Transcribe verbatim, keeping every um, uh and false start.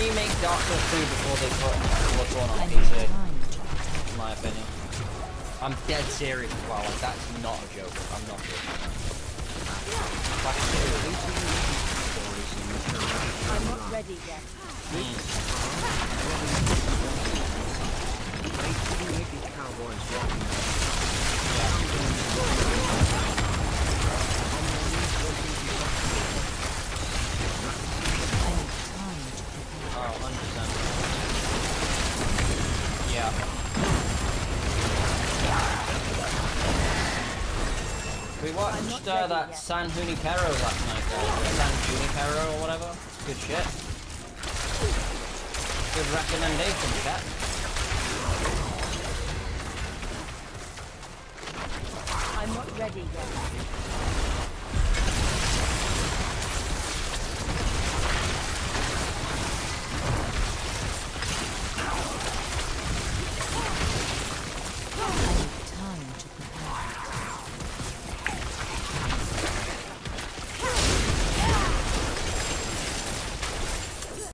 remake Dark Souls two before they put Bloodborne on P C. In my opinion. I'm dead serious as well. Like, that's not a joke. I'm not joking. Like, I'm not ready yet. mm. Oh, one hundred percent. Yeah. We watched uh, that San Junipero last night, guys. San Junipero or whatever. Good shit. Good recommendation, chat. I'm not ready yet.